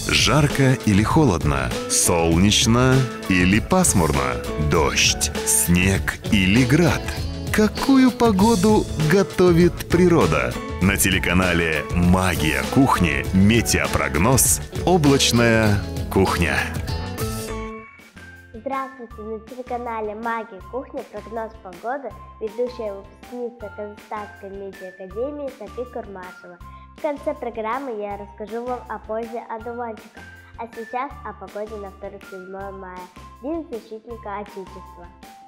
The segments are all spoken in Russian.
Жарко или холодно? Солнечно или пасмурно? Дождь, снег или град? Какую погоду готовит природа? На телеканале «Магия кухни» метеопрогноз «Облачная кухня». Здравствуйте! На телеканале «Магия кухни» прогноз погоды, ведущая выпускница Казахстанской медиа-академии София Курмашева. В конце программы я расскажу вам о пользе одуванчика, а сейчас о погоде на вторник 7 мая, День защитника Отечества.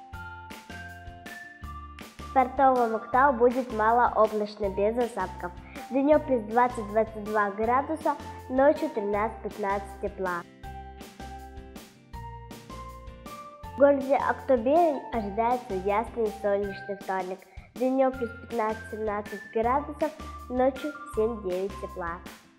В портовом Актау будет малооблачно, без осадков. Днем плюс 20-22 градуса, ночью 13-15 тепла. В городе Актобе ожидается ясный и солнечный вторник. Днем плюс 15-17 градусов, ночью 7-9 тепла.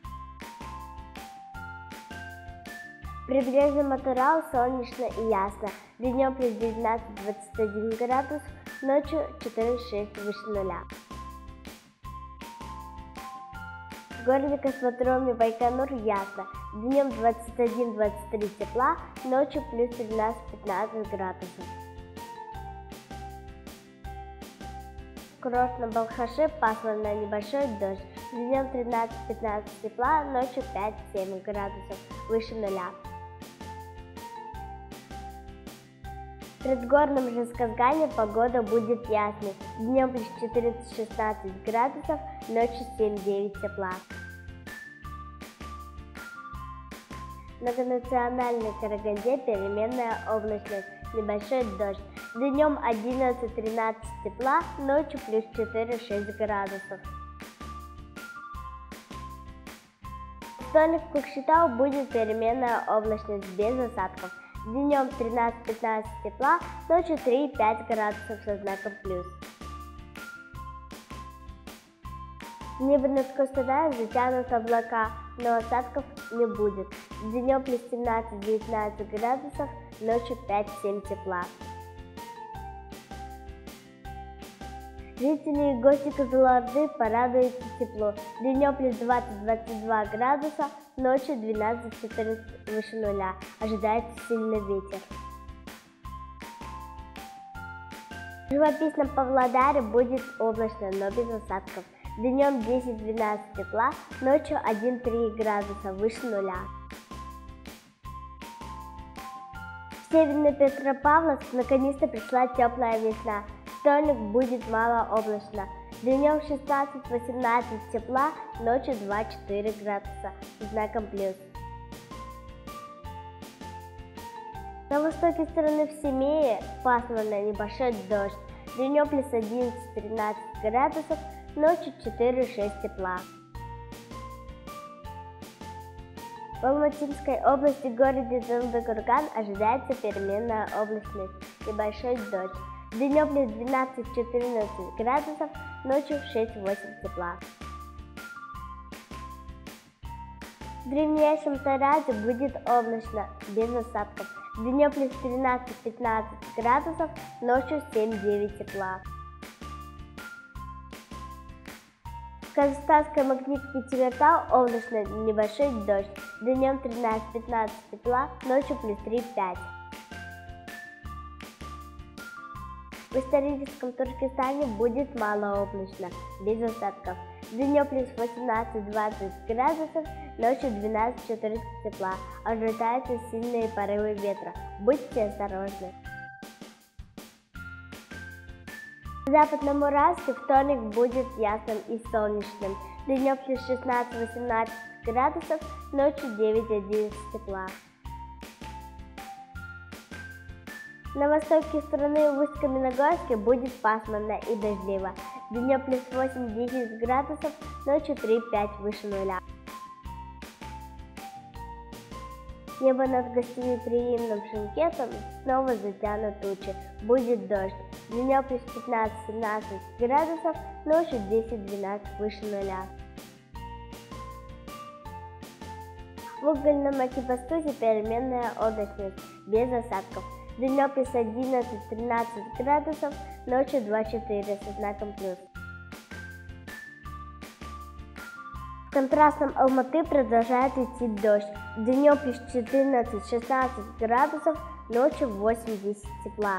В прибрежном Атырау солнечно и ясно. Днем плюс 19-21 градус, ночью 4-6 выше нуля. В городе Космодроме Байконур ясно. Днем 21-23 тепла, ночью плюс 13-15 градусов. В курортном Балхаше пасмурно, небольшой дождь. Днем 13-15 тепла, ночью 5-7 градусов выше нуля. В предгорном Жезказгане погода будет ясной. Днем плюс 14-16 градусов, ночью 7-9 тепла. В многонациональной Караганде переменная облачность, небольшой дождь. Днем 11-13 тепла, ночью плюс 4-6 градусов. В вторник в Кокшетау будет переменная облачность, без осадков. Днем 13-15 тепла, ночью 3-5 градусов со знаком плюс. Небо над Краснодаром затянут облака, но осадков не будет. Днем плюс 17-19 градусов, ночью 5-7 тепла. Жители и гости Кызылорды порадуются теплу. Днем плюс 20-22 градуса, ночью 12-14 выше нуля. Ожидается сильный ветер. В живописном Павлодаре будет облачно, но без осадков. Днем 10-12 тепла, ночью 1-3 градуса выше нуля. В Северный Петропавловск наконец-то пришла теплая весна. Вторник будет малооблачно. Днем 16-18 тепла, ночью 2-4 градуса с знаком плюс. На востоке страны в Семее пасмурно, небольшой дождь. Днем плюс 11-13 градусов, ночью 4-6 тепла. В Алматинской области, городе Зангакурган, ожидается переменная облачность, небольшой дождь. Днем плюс 12-14 градусов, ночью 6-8 тепла. В древнейшем Таразе будет облачно, без осадков. Днем плюс 13-15 градусов, ночью 7-9 тепла. В казахстанской магнитке Темиртау облачно, небольшой дождь. Днем 13-15 тепла, ночью плюс 3-5. В историческом Туркестане будет малооблачно, без осадков. Днем плюс 18-20 градусов, ночью 12-14 тепла. Ожидаются сильные порывы ветра. Будьте осторожны. В Западном Уральске вторник будет ясным и солнечным. Днем плюс 16-18 градусов, ночью 9-11 тепла. На востоке страны в Усть-Каменогорске будет пасмурно и дождливо. Днем плюс 8-10 градусов, ночью 3-5 выше нуля. Небо над гостеприимным Шымкентом снова затянут тучи. Будет дождь. Днем плюс 15-17 градусов, ночью 10-12 выше нуля. В угольном Экибастузе переменная облачность, без осадков. Днем плюс 11-13 градусов, ночью 2-4 со знаком плюс. В контрастном Алматы продолжает идти дождь. Днем плюс 14-16 градусов, ночью 8-10 тепла.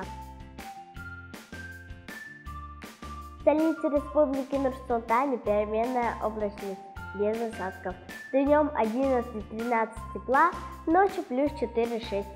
В столице Республики Нур-Султане переменная облачность, без осадков. Днем 11-13 тепла, ночью плюс 4-6.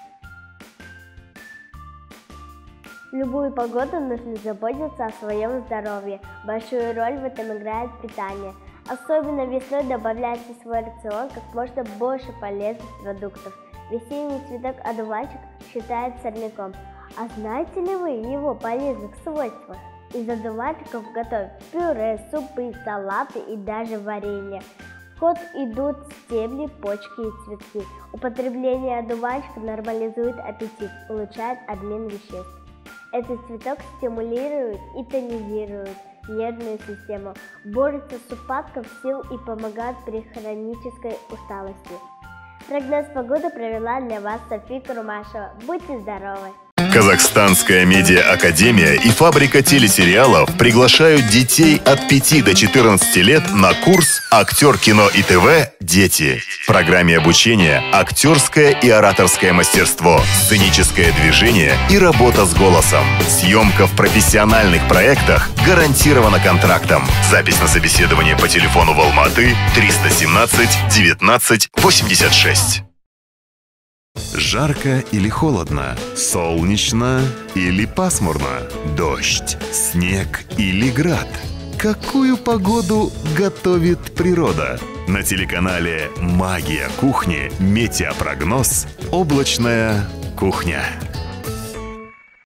В любую погоду нужно заботиться о своем здоровье. Большую роль в этом играет питание. Особенно весной добавляйте в свой рацион как можно больше полезных продуктов. Весенний цветок одуванчик считается сорняком. А знаете ли вы его полезных свойствах? Из одуванчиков готовят пюре, супы, салаты и даже варенье. В ход идут стебли, почки и цветки. Употребление одуванчика нормализует аппетит, улучшает обмен веществ. Этот цветок стимулирует и тонизирует нервную систему, борется с упадком сил и помогает при хронической усталости. Прогноз погоды провела для вас София Курмашева. Будьте здоровы! Казахстанская медиа-академия и фабрика телесериалов приглашают детей от 5 до 14 лет на курс «Актер кино и ТВ. Дети». В программе обучения актерское и ораторское мастерство, сценическое движение и работа с голосом. Съемка в профессиональных проектах гарантирована контрактом. Запись на собеседование по телефону в Алматы 317 19 86. Жарко или холодно? Солнечно или пасмурно? Дождь, снег или град? Какую погоду готовит природа? На телеканале «Магия кухни» метеопрогноз «Облачная кухня».